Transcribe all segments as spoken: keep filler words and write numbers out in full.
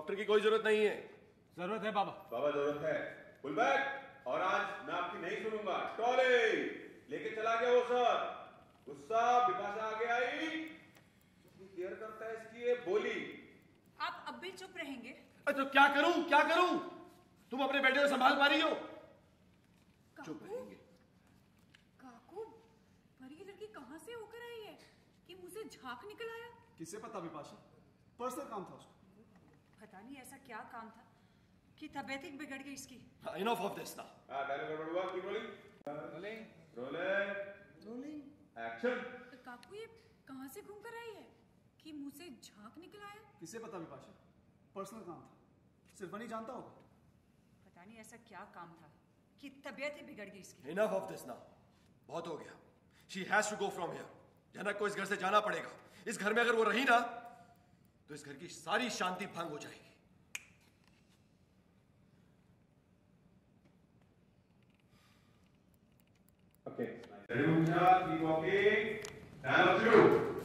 Doctor की कोई जरूरत नहीं है। जरूरत है बाबा। बाबा जरूरत है। Full back. और आज मैं आपकी नहीं सुनूंगा। टॉले लेके चला गया वो सर। गुस्सा बिपाशा आगे आई, केयर करता है इसकी, ये बोली। आप अब भी चुप रहेंगे? तो क्या करूं क्या करूं? तुम अपने बेटे को संभाल पा रही हो? चुप रहेंगे। काकू, पर ये लड़की कहाँ से होकर आई है कि मुंह से झाग निकल आया? किसे पता बिपाशा, पर्सनल काम था उसको। पता नहीं ऐसा क्या काम था कि तबीयत ही बिगड़ गई इसकी। इनफ ऑफ दिस ना। हां, डायलॉग गड़बड़ हुआ। Keep rolling. Rolling rolling rolling action. काकू, ये कहाँ से घूम कर आई है कि मुंह से झाग निकल आया? किसे पता बिपाशा, पर्सनल काम था, सिर्फ नहीं जानता होगा। पता नहीं ऐसा क्या काम था कि तबीयत ही बिगड़ गई इसकी। इनफ ऑफ दिस ना। बहुत हो गया। She has to go from here. Janak को इस घर से जाना पड़ेगा। इस घर में अगर वो रही ना तो इस घर की सारी शांति भंग हो जाएगी। ओके, रेडी मुझा, कीप वॉकिंग। डायलॉग शुरू।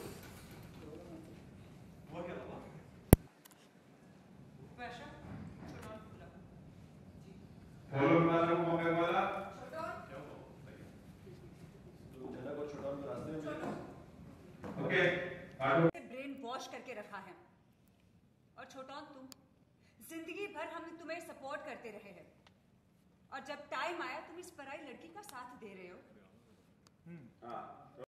हुआ क्या बाबा? वैसा छोटा बुला जी। फॉलो मारो मौके वाला। छोटा तो जनक और छोटा उनको रास्ते में मिले। ओके, काटो। ब्रेन वॉश करके रखा है। और छोटा, तुम जिंदगी भर हम तुम्हें सपोर्ट करते रहे हैं और जब टाइम आया तुम इस पराई लड़की का साथ दे रहे हो। हाँ।